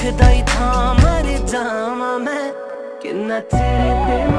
दुख दाई था मर जावा मैं कि नचरे